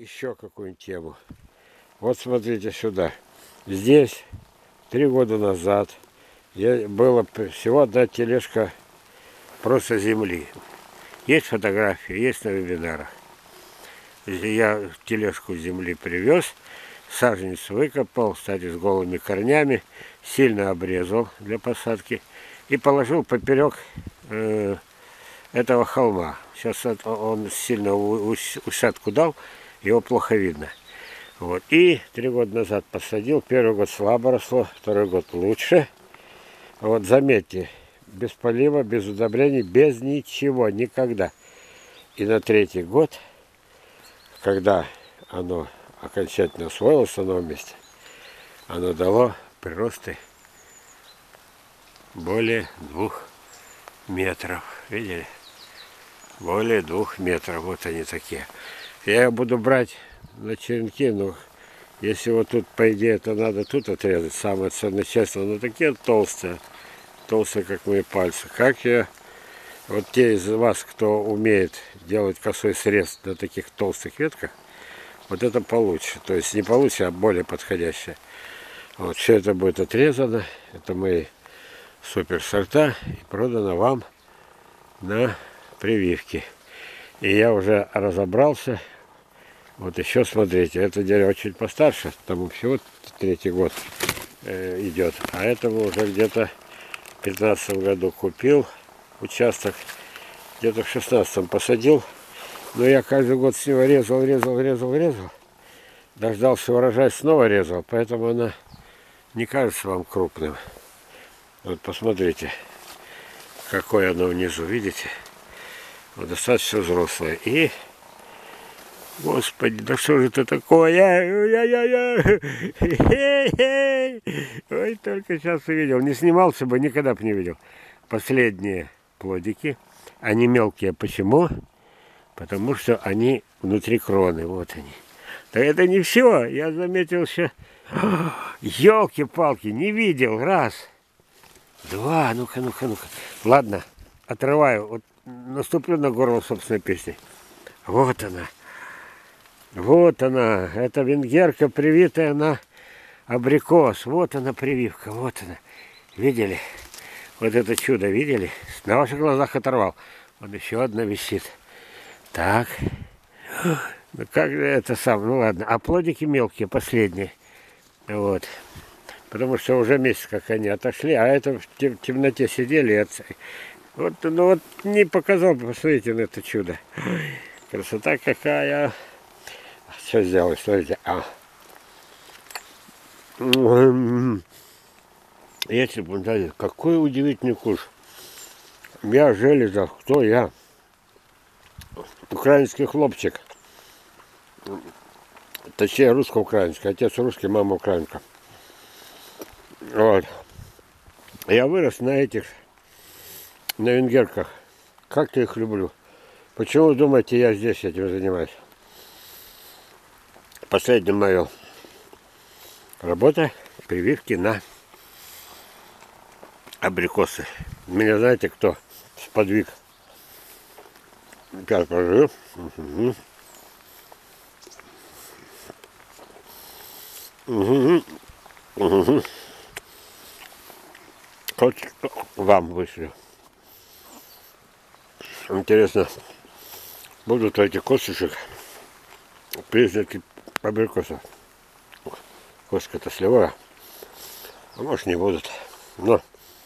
еще какую-нибудь тему. Вот смотрите сюда. Здесь 3 года назад была всего одна тележка просто земли. Есть фотографии, есть на вебинарах. Я тележку земли привез, саженец выкопал, кстати, с голыми корнями, сильно обрезал для посадки и положил поперек этого холма. Сейчас он сильно усадку дал, его плохо видно. Вот. И 3 года назад посадил. Первый год слабо росло, второй год лучше. Вот заметьте, без полива, без удобрений, без ничего, никогда. И на 3-й год, когда оно окончательно освоилось на новом месте, оно дало приросты более 2 метров. Видели? Более 2 метров. Вот они такие. Я буду брать на черенки, но если вот тут, по идее, это надо тут отрезать, самое ценное честно, но такие толстые, как мои пальцы. Как я, вот те из вас, кто умеет делать косой срез на таких толстых ветках, вот это получше. То есть не получше, а более подходящее. Вот все это будет отрезано. Это мои супер сорта и продано вам на прививке. И я уже разобрался. Вот еще смотрите, это дерево чуть постарше, тому всего 3-й год идет. А этого уже где-то в 15 году купил участок, где-то в 16-м посадил. Но я каждый год с него резал. Дождался урожая, снова резал, поэтому она не кажется вам крупным. Вот посмотрите, какое оно внизу, видите? Вот достаточно взрослое. И Господи, да что же это такое? Ой, только сейчас увидел. Не снимался бы, никогда бы не видел. Последние плодики. Они мелкие. Почему? Потому что они внутри кроны. Вот они. Да это не все. Я заметил еще. Елки-палки, не видел. Раз. Два. Ну-ка. Ладно, отрываю. Вот наступлю на горло собственной песни. Вот она. Вот она, это венгерка, привитая на абрикос. Вот она прививка, вот она. Видели? Вот это чудо, видели? На ваших глазах оторвал. Вот еще одна висит. Так. Ну как же это сам? Ну ладно. А плодики мелкие, последние. Вот. Потому что уже месяц как они отошли, а это в темноте сидели. Вот, ну вот не показал, посмотрите на это чудо. Красота какая. Что сделать, смотрите. Если бы, знаете, какой удивительный куш. Я Железов, кто я? Украинский хлопчик. Точнее, русско-украинский. Отец русский, мама украинка. Вот. Я вырос на этих, на венгерках. Как-то их люблю. Почему вы думаете, я здесь этим занимаюсь? Последняя моя работа — прививки на абрикосы. Меня знаете кто сподвиг? Сейчас покажу. Вот вам вышлю. Интересно, будут эти косточек признаки абрикоса. Косточка-то сливая. А может не будут. Но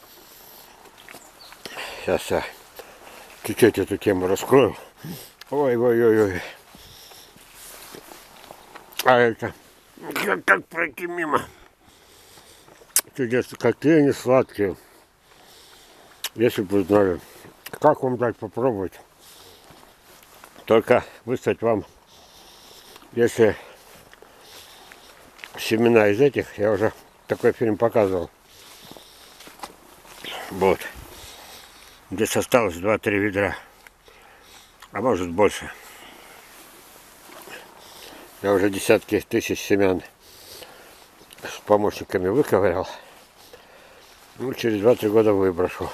сейчас я чуть-чуть эту тему раскрою. Ой. А это как пройти мимо? Чудесно, какие они сладкие. Если бы вы знали, как вам дать попробовать. Только выставить вам, если семена из этих, я уже такой фильм показывал. Вот. Здесь осталось 2-3 ведра. А может больше. Я уже десятки тысяч семян с помощниками выковырял. Ну, через 2-3 года выброшу.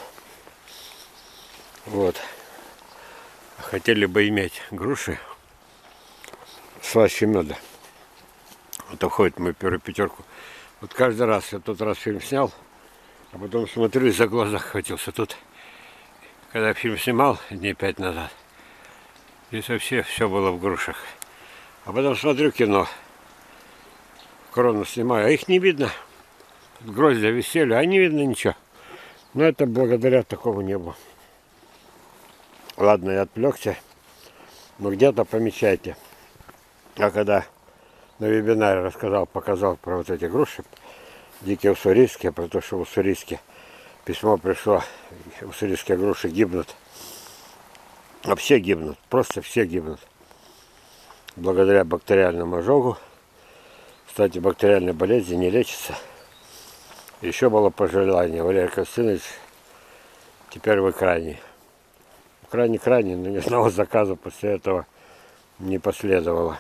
Вот. Хотели бы иметь груши слаще меда. Вот уходит мою первую пятерку. Вот каждый раз, я тот раз фильм снял, а потом смотрю и за глаза хватился. Тут, когда фильм снимал дней 5 назад, здесь вообще все было в грушах. А потом смотрю кино, крону снимаю, а их не видно. Гроздья висели, а не видно ничего. Но это благодаря такому небу. Ладно, я отвлекся. Но где-то помечайте. А когда на вебинаре показал про вот эти груши, дикие уссурийские, про то, что в Уссурийске письмо пришло, уссурийские груши гибнут. А все гибнут, просто все гибнут. Благодаря бактериальному ожогу. Кстати, бактериальные болезни не лечатся. Еще было пожелание, Валерий Константинович, теперь вы крайний. Крайний, но ни одного заказа после этого не последовало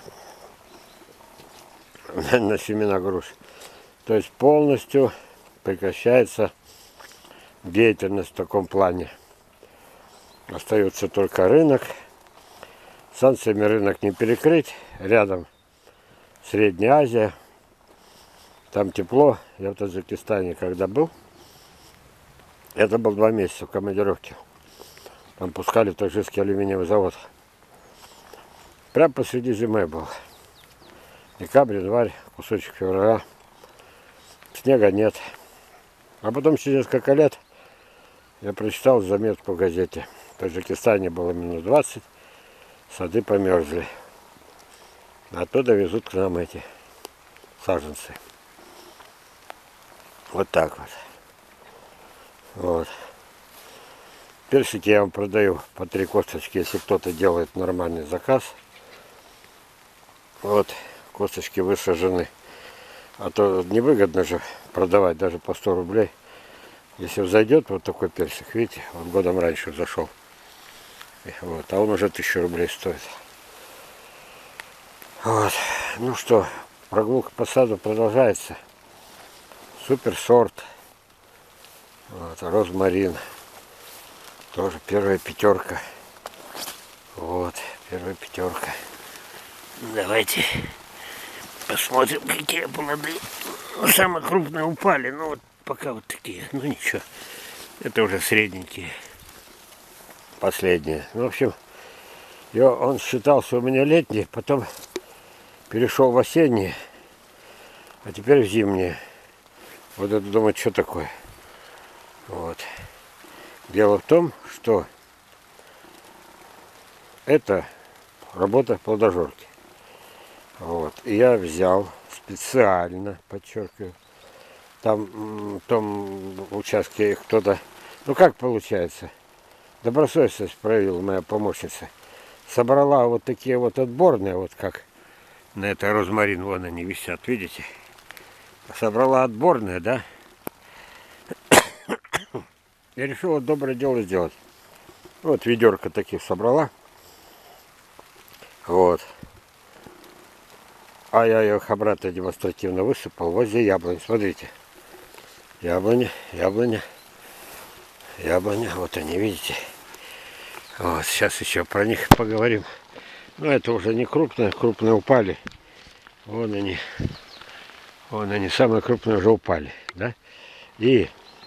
на семена груш. То есть полностью прекращается деятельность в таком плане. Остается только рынок. Санкциями рынок не перекрыть. Рядом Средняя Азия. Там тепло. Я в Таджикистане когда был, это был 2 месяца в командировке. Там пускали в таджикский алюминиевый завод. Прям посреди зимы был. Декабрь, январь, кусочек февраля. Снега нет. А потом через несколько лет я прочитал заметку в газете. В Таджикистане было минус 20, сады померзли. Оттуда везут к нам эти саженцы. Вот так вот. Вот. Персики я вам продаю по 3 косточки, если кто-то делает нормальный заказ. Вот, косточки высажены. А то невыгодно же продавать даже по 100 рублей. Если взойдет вот такой персик, видите, он годом раньше зашел. Вот, а он уже 1000 рублей стоит. Вот. Ну что, прогулка по саду продолжается. Супер сорт. Вот, розмарин. Тоже первая пятерка. Вот, первая пятерка. Давайте посмотрим, какие плоды. Самые крупные упали. Ну вот пока вот такие. Ну ничего. Это уже средненькие. Последние. Ну, в общем, он считался у меня летний, потом перешел в осенние, а теперь в зимние. Вот это, думаю, что такое. Вот. Дело в том, что это работа плодожорки. Вот. И я взял специально, подчеркиваю, там в том участке кто-то, ну как получается, добросовестность проявила моя помощница. Собрала вот такие вот отборные, вот как на этой розмарин, вон они висят, видите? Собрала отборные, да? Я решил вот доброе дело сделать. Вот ведерко таких собрала. Вот. А я их обратно демонстративно высыпал возле яблонь. Смотрите. Яблоня, яблоня, яблоня. Вот они, видите? Вот, сейчас еще про них поговорим. Но это уже не крупные, крупные упали. Вон они, самые крупные уже упали, да? И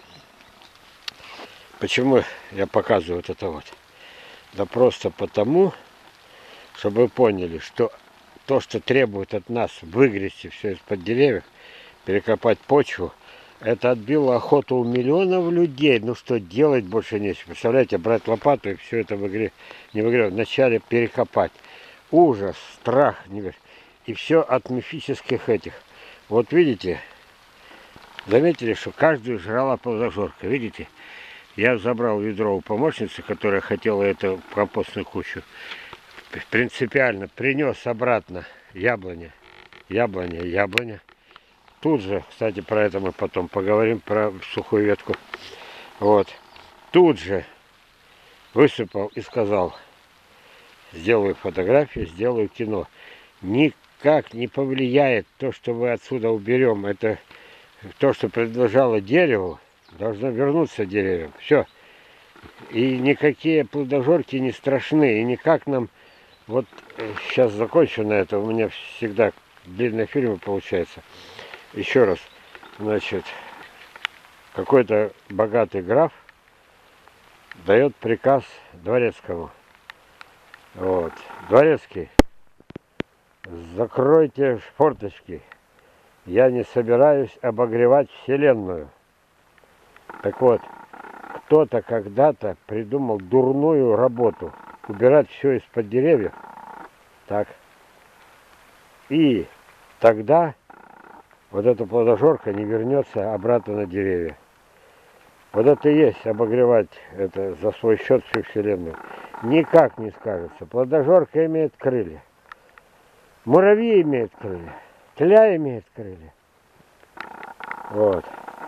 почему я показываю вот это вот? Да просто потому, чтобы вы поняли, что то, что требует от нас выгрести все из-под деревьев, перекопать почву, это отбило охоту у миллионов людей. Ну что делать больше нечего. Представляете, брать лопату и все это вначале перекопать. Ужас, страх. И все от мифических этих. Вот видите, заметили, что каждую жрала плодожорка. Видите? Я забрал ведро у помощницы, которая хотела эту компостную кучу. Принципиально принес обратно яблоня, яблоня, яблоня. Тут же, кстати, про это мы потом поговорим, про сухую ветку. Вот. Тут же высыпал и сказал: сделаю фотографию, сделаю кино. Никак не повлияет то, что мы отсюда уберем. Это то, что принадлежало дереву, должно вернуться деревьям. Все. И никакие плодожорки не страшны. И никак нам Вот сейчас закончу на это. У меня всегда длинные фильмы получается. Еще раз. Значит, какой-то богатый граф дает приказ дворецкому. Вот. Дворецкий, закройте форточки. Я не собираюсь обогревать вселенную. Так вот, кто-то когда-то придумал дурную работу. Убирать все из-под деревьев. Так. И тогда вот эта плодожорка не вернется обратно на деревья. Вот это и есть обогревать это за свой счет всю вселенную. Никак не скажется. Плодожорка имеет крылья. Муравьи имеют крылья. Тля имеет крылья. Вот.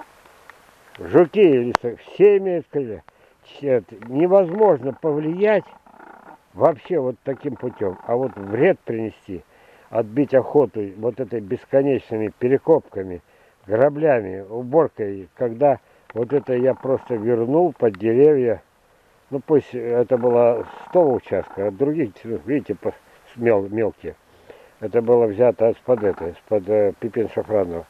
Жуки, все имеют крылья. Невозможно повлиять вообще вот таким путем. А вот вред принести, отбить охоту вот этой бесконечными перекопками, граблями, уборкой, когда вот это я просто вернул под деревья. Ну пусть это было 100 участков, а других, видите, мелкие. Это было взято из-под Пипин Шафранова.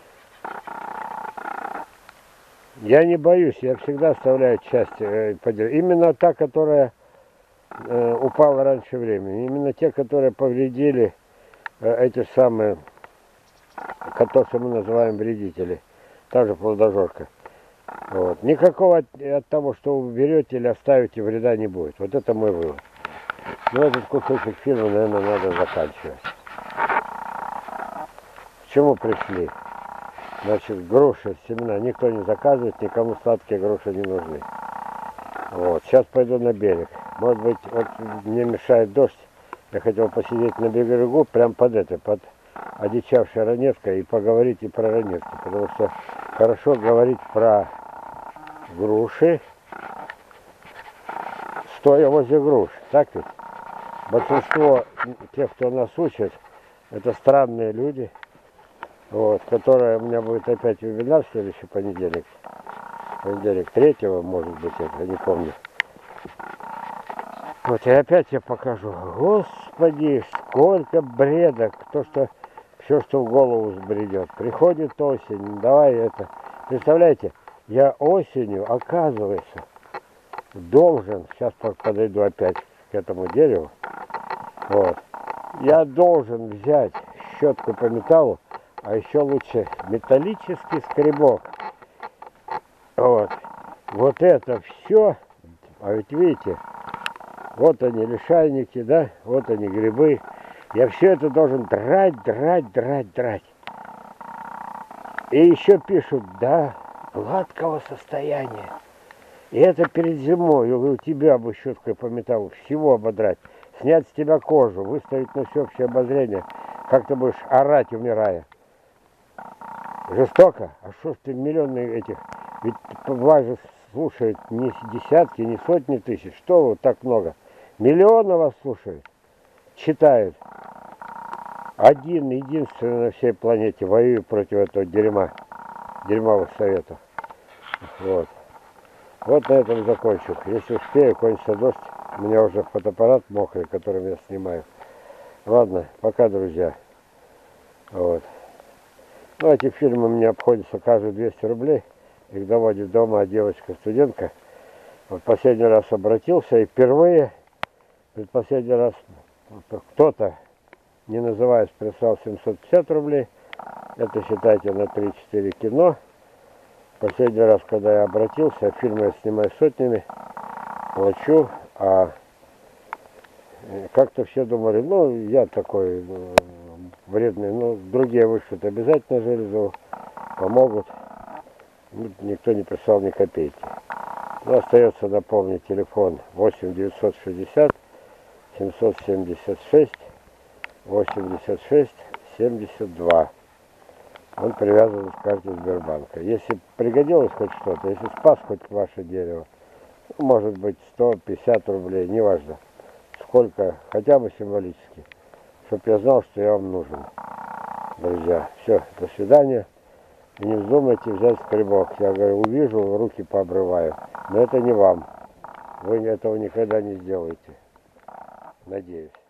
Я не боюсь, я всегда оставляю часть под деревья. Именно та, которая упала раньше времени. Именно те, которые повредили эти самые, то, что мы называем вредители. Та же плодожорка. Вот. Никакого от того, что вы берете или оставите, вреда не будет. Вот это мой вывод. Но этот кусочек фильма, наверное, надо заканчивать. К чему пришли? Значит, груши, семена никто не заказывает, никому сладкие груши не нужны. Вот. Сейчас пойду на берег. Может быть, вот мне мешает дождь. Я хотел посидеть на берегу, прям под одичавшей ранеткой и поговорить и про ранетки. Потому что хорошо говорить про груши, стоя возле груш. Так ведь? Большинство тех, кто нас учит, это странные люди, вот, которые у меня будет опять вебинар в следующий понедельник. Понедельник 3-го, может быть, это, не помню. Вот, и опять я покажу. Господи, сколько бреда, все, что в голову взбредет. Приходит осень, давай это. Представляете, я осенью, оказывается, должен, сейчас подойду опять к этому дереву, вот, я должен взять щетку по металлу, а еще лучше металлический скребок. Вот это все, а ведь видите, вот они лишайники, да, вот они грибы. Я все это должен драть. И еще пишут, да, гладкого состояния. И это перед зимой, у тебя бы щеткой по металлу всего ободрать, снять с тебя кожу, выставить на всеобщее обозрение, как ты будешь орать, умирая. Жестоко? А что ж ты миллионы этих, ведь вас же слушают не десятки, не сотни тысяч, что вот так много? Миллионы вас слушают, читают. Один, единственный на всей планете воюет против этого дерьмовых советов. Вот. Вот на этом закончу. Если успею, кончится дождь. У меня уже фотоаппарат мокрый, которым я снимаю. Ладно, пока, друзья. Вот. Ну, эти фильмы мне обходятся каждые 200 рублей. Их доводит дома девочка-студентка. Вот последний раз обратился и впервые, предпоследний раз кто-то, не называясь, прислал 750 рублей. Это, считайте, на 3-4 кино. Последний раз, когда я обратился, фильмы я снимаю сотнями, плачу, а как-то все думали, ну, я такой вредный, ну, другие вышлют обязательно железу, помогут. Никто не прислал ни копейки. Но остается напомнить телефон 8 960 776 86 72. Он привязан к карте Сбербанка. Если пригодилось хоть что-то, если спас хоть ваше дерево, может быть 150 рублей, неважно. Сколько, хотя бы символически. Чтобы я знал, что я вам нужен. Друзья, все, до свидания. И не вздумайте взять скребок. Я говорю, увижу, руки пообрываю. Но это не вам. Вы этого никогда не сделаете. Надеюсь.